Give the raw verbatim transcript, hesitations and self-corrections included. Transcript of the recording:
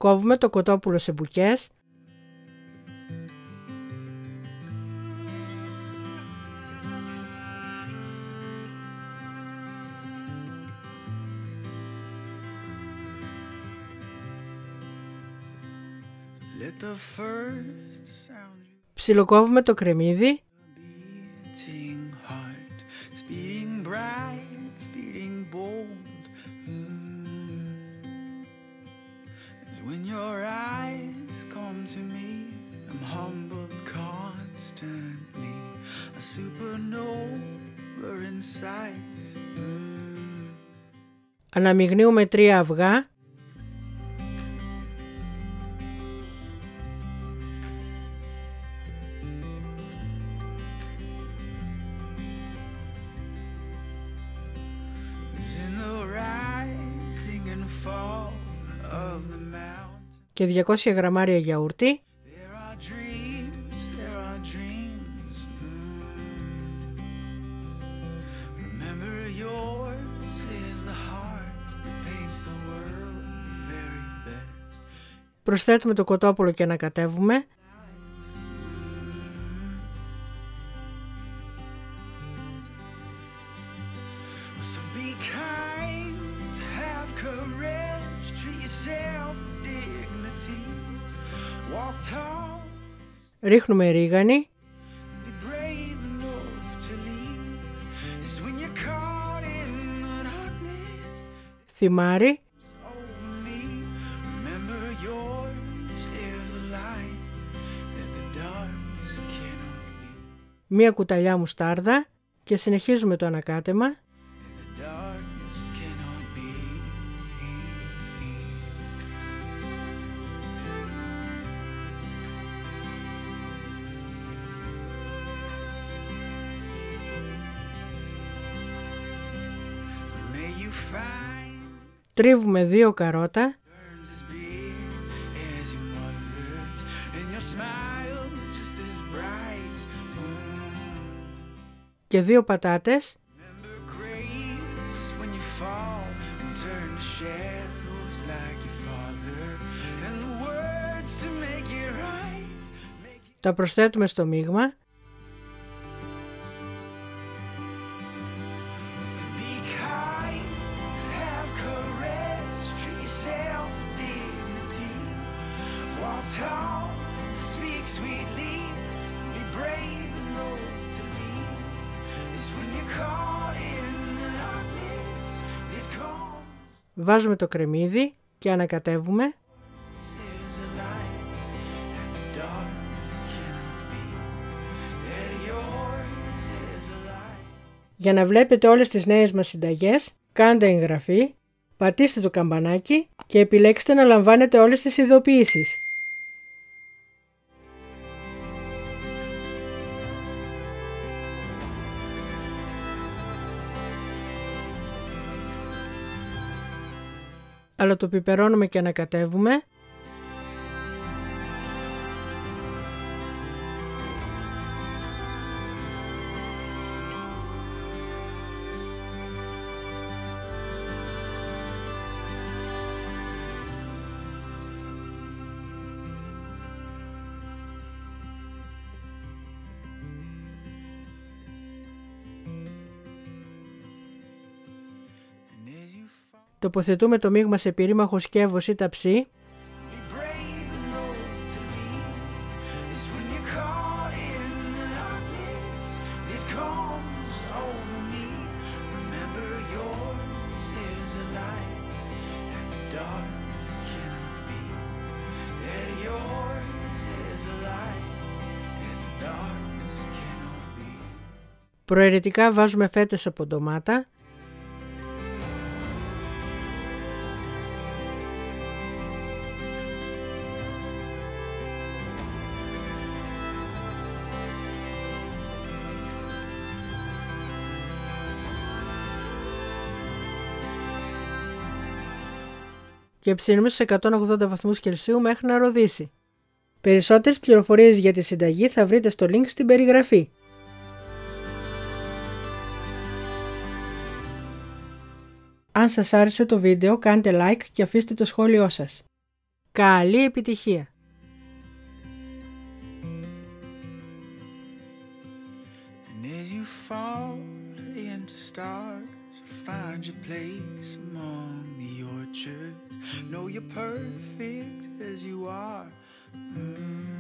Κόβουμε το κοτόπουλο σε μπουκές. Ψιλοκόβουμε το κρεμμύδι. Αναμειγνύουμε τρία αυγά. Και διακόσια γραμμάρια γιαούρτι. Προσθέτουμε το κοτόπουλο και ανακατεύουμε. Ρίχνουμε ρίγανη. Θυμάρι. Μία κουταλιά μουστάρδα και συνεχίζουμε το ανακάτεμα. Τρίβουμε δύο καρότα. Και δύο πατάτες. Τα προσθέτουμε στο μείγμα. Βάζουμε το κρεμμύδι και ανακατεύουμε. Για να βλέπετε όλες τις νέες μας συνταγές, κάντε εγγραφή, πατήστε το καμπανάκι και επιλέξτε να λαμβάνετε όλες τις ειδοποιήσεις. Αλλά το πιπερώνουμε και ανακατεύουμε. Τοποθετούμε το μείγμα σε πυρήμαχο σκεύος ή ταψί. Προαιρετικά βάζουμε φέτες από ντομάτα. Και ψήνουμε στους εκατόν ογδόντα βαθμούς Κελσίου μέχρι να ροδίσει. Περισσότερες πληροφορίες για τη συνταγή θα βρείτε στο link στην περιγραφή. Αν σας άρεσε το βίντεο κάντε like και αφήστε το σχόλιο σας. Καλή επιτυχία! And as you fall into stars, find your place among the orchards. Know you're perfect as you are. Mm.